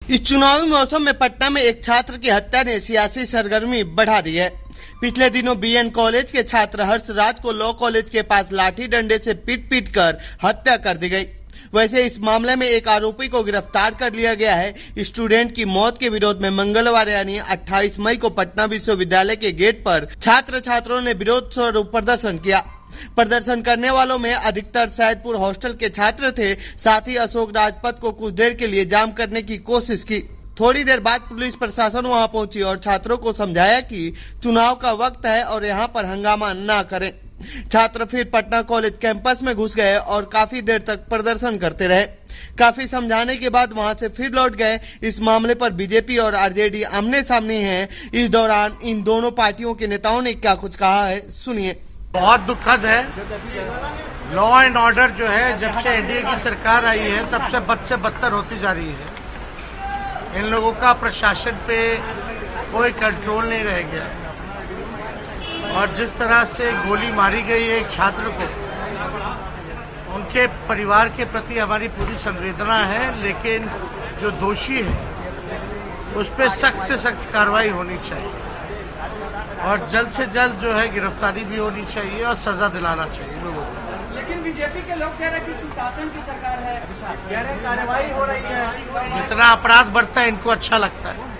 इस चुनावी मौसम में पटना में एक छात्र की हत्या ने सियासी सरगर्मी बढ़ा दी है। पिछले दिनों बीएन कॉलेज के छात्र हर्ष राज को लॉ कॉलेज के पास लाठी डंडे से पीट कर हत्या कर दी गई। वैसे इस मामले में एक आरोपी को गिरफ्तार कर लिया गया है। स्टूडेंट की मौत के विरोध में मंगलवार यानी 28 मई को पटना विश्वविद्यालय के गेट पर छात्रों ने विरोध स्वरूप प्रदर्शन किया। प्रदर्शन करने वालों में अधिकतर सैदपुर हॉस्टल के छात्र थे। साथ ही अशोक राजपथ को कुछ देर के लिए जाम करने की कोशिश की। थोड़ी देर बाद पुलिस प्रशासन वहां पहुंची और छात्रों को समझाया कि चुनाव का वक्त है और यहां पर हंगामा न करें। छात्र फिर पटना कॉलेज कैंपस में घुस गए और काफी देर तक प्रदर्शन करते रहे। काफी समझाने के बाद वहां से फिर लौट गए। इस मामले पर बीजेपी और आरजेडी आमने सामने हैं। इस दौरान इन दोनों पार्टियों के नेताओं ने क्या कुछ कहा है, सुनिए। बहुत दुखद है। लॉ एंड ऑर्डर जो है जब से एनडीए की सरकार आई है तब से बद से बदतर होती जा रही है। इन लोगों का प्रशासन पे कोई कंट्रोल नहीं रह गया और जिस तरह से गोली मारी गई है एक छात्र को, उनके परिवार के प्रति हमारी पूरी संवेदना है, लेकिन जो दोषी है उस पर सख्त से सख्त कार्रवाई होनी चाहिए और जल्द से जल्द जो है गिरफ्तारी भी होनी चाहिए और सजा दिलाना चाहिए लोगों को। लेकिन बीजेपी के लोग कह रहे हैं कि सुशासन की सरकार है, कह रहे कार्रवाई हो रही है। जितना अपराध बढ़ता है इनको अच्छा लगता है।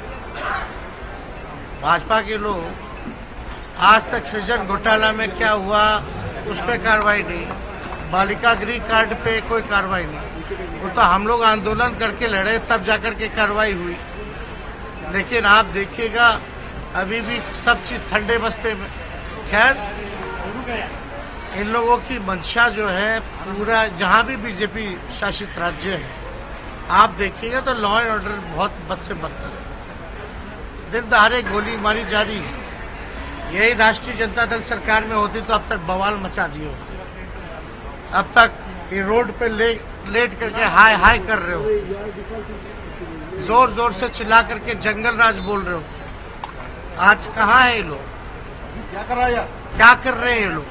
भाजपा के लोग आज तक सृजन घोटाला में क्या हुआ उस पर कार्रवाई नहीं, बालिका गृह कांड पे कोई कार्रवाई नहीं। वो तो हम लोग आंदोलन करके लड़े तब जाकर के कार्रवाई हुई। लेकिन आप देखिएगा अभी भी सब चीज ठंडे बस्ते में। खैर, इन लोगों की मंशा जो है पूरा जहां भी बीजेपी शासित राज्य है आप देखिएगा तो लॉ एंड ऑर्डर बहुत बद से बदतर है। दिन दहाड़े गोली मारी जा रही है। यही राष्ट्रीय जनता दल सरकार में होती तो अब तक बवाल मचा दिए होते। अब तक ये रोड पे लेट करके हाय हाय कर रहे होते, जोर जोर से चिल्ला करके जंगल राज बोल रहे होते। आज कहाँ है ये लोग? क्या कर रहे हैं ये लोग?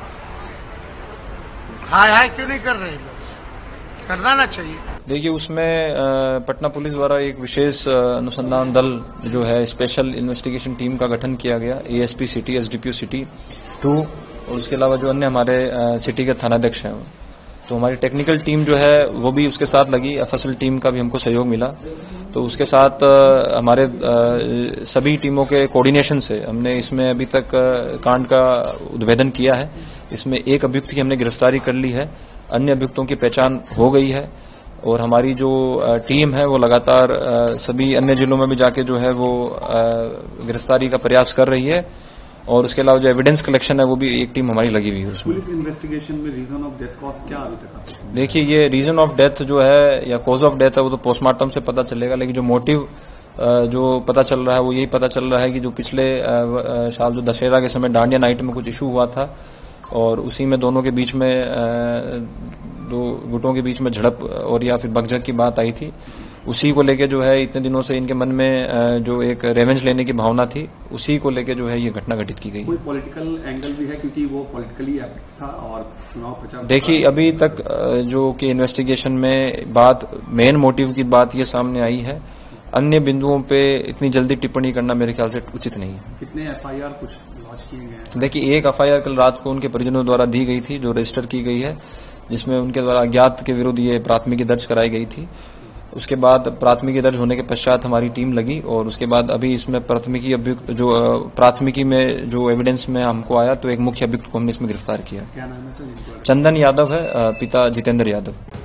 हाय हाय क्यों नहीं कर रहे हैं लोग? करना ना चाहिए। देखिए, उसमें पटना पुलिस द्वारा एक विशेष अनुसंधान दल जो है स्पेशल इन्वेस्टिगेशन टीम का गठन किया गया। एएसपी सिटी, एसडीपीओ सिटी 2 और उसके अलावा जो अन्य हमारे सिटी के थानाध्यक्ष हैं, तो हमारी टेक्निकल टीम जो है वो भी उसके साथ लगी। एफएसएल टीम का भी हमको सहयोग मिला। तो उसके साथ हमारे सभी टीमों के कोऑर्डिनेशन से हमने इसमें अभी तक कांड का उद्भेदन किया है। इसमें एक अभियुक्त की हमने गिरफ्तारी कर ली है, अन्य अभियुक्तों की पहचान हो गई है और हमारी जो टीम है वो लगातार सभी अन्य जिलों में भी जाके जो है वो गिरफ्तारी का प्रयास कर रही है। और उसके अलावा जो एविडेंस कलेक्शन है वो भी एक टीम हमारी लगी हुई है उसमें। पुलिस इन्वेस्टिगेशन में रीजन ऑफ डेथ कॉज क्या अभी तक? देखिए, ये रीजन ऑफ डेथ जो है या कॉज ऑफ डेथ है वो तो पोस्टमार्टम से पता चलेगा, लेकिन जो मोटिव जो पता चल रहा है वो यही पता चल रहा है कि जो पिछले साल जो दशहरा के समय डांडिया नाइट में कुछ इशू हुआ था और उसी में दोनों के बीच में दो गुटों के बीच में झड़प और या फिर बकझक की बात आई थी। उसी को लेके जो है इतने दिनों से इनके मन में जो एक रेवेंज लेने की भावना थी, उसी को लेके जो है ये घटना घटित की गई। कोई पॉलिटिकल एंगल भी है क्योंकि वो पॉलिटिकली एक्टिव था और चुनाव प्रचार। देखिए, अभी तक जो कि इन्वेस्टिगेशन में बात मेन मोटिव की बात ये सामने आई है। अन्य बिंदुओं पे इतनी जल्दी टिप्पणी करना मेरे ख्याल से उचित नहीं है। कितने एफआईआर कुछ लॉन्च किए गए? देखिए, एक एफआईआर कल रात को उनके परिजनों द्वारा दी गई थी जो रजिस्टर की गई है, जिसमें उनके द्वारा अज्ञात के विरुद्ध ये प्राथमिकी दर्ज कराई गई थी। उसके बाद प्राथमिकी दर्ज होने के पश्चात हमारी टीम लगी और उसके बाद अभी इसमें प्राथमिकी में जो एविडेंस में हमको आया तो एक मुख्य अभियुक्त को हमने इसमें गिरफ्तार किया। क्या नाम है सर? चंदन यादव है, पिता जितेंद्र यादव।